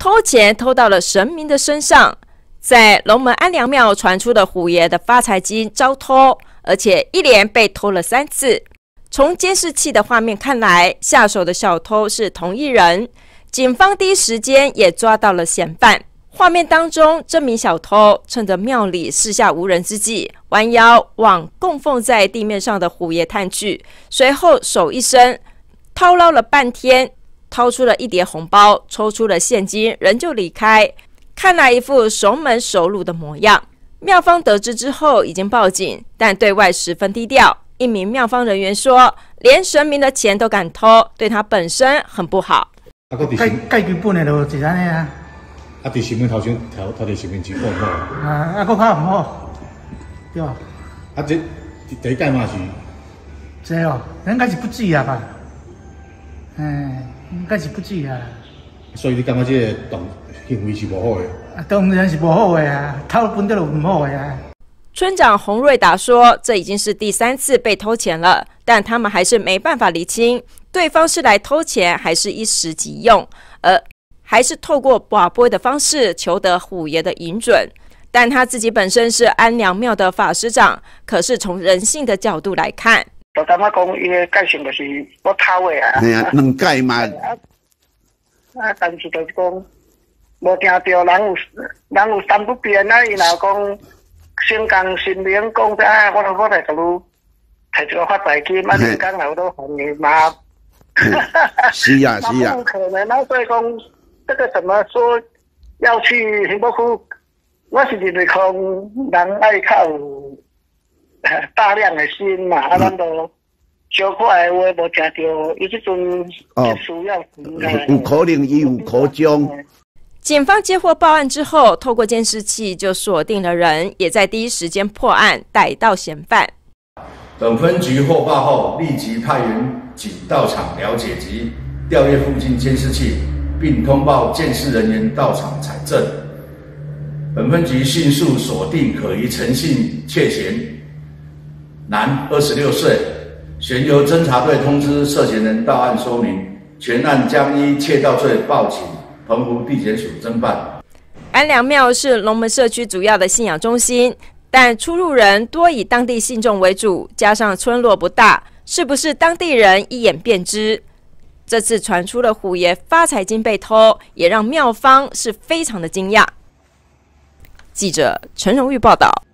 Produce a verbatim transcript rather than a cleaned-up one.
偷钱偷到了神明的身上。在龙门安良庙传出的虎爷的发财金遭偷，而且一连被偷了三次。从监视器的画面看来，下手的小偷是同一人。警方第一时间也抓到了嫌犯。画面当中，这名小偷趁着庙里四下无人之际，弯腰往供奉在地面上的虎爷探去，随后手一伸，掏捞了半天，掏出了一叠红包，抽出了现金，人就离开。看来一副熟门熟路的模样。庙方得知之后已经报警，但对外十分低调。一名庙方人员说，连神明的钱都敢偷，对他本身很不好。 啊，个介介基本的就是安尼啊。 啊，伫神明头前头头伫神明前好唔好？ 啊，啊，搁较唔好，对吧？ 啊，这第一届嘛是。 这哦，应该是不至啊吧？哎，应该是不至啊。 所以你感觉这个动行为是无好的？ 啊，当然是无好的啊，偷本就唔好的啊。 村长洪瑞达说，这已经是第三次被偷钱了，但他们还是没办法厘清对方是来偷钱还是一时急用，而还是透过拔杯的方式求得虎爷的允准。但他自己本身是安良庙的法师长，可是从人性的角度来看， 就感觉讲伊个个性就是我偷的啊。 系啊，两届嘛。 啊，但是就是讲无听到人有人有三不变啊，伊若讲先讲神明讲啥，我我来甲你摕一个发财金，啊，你讲有都还你嘛？ 是啊，是啊。 不可能啊！所以讲这个怎么说要去幸福区？我是认为讲人爱较有大量的心嘛，啊，咱都小可的话无听到，伊即阵需要钱。 有可能伊有口中。 警方接获报案之后，透过监视器就锁定了人，也在第一时间破案，逮到嫌犯。 本分局获报后，立即派员警到场了解及调阅附近监视器，并通报监视人员到场采证。本分局迅速锁定可疑陈姓窃嫌，男，二十六岁，旋由侦查队通知涉嫌人到案说明，全案将依窃盗罪报请澎湖地检署侦办。 安良庙是龙门社区主要的信仰中心，但出入人多以当地信众为主，加上村落不大，是不是当地人一眼便知？这次传出了虎爷发财金被偷，也让庙方是非常的惊讶。记者陈荣玉报道。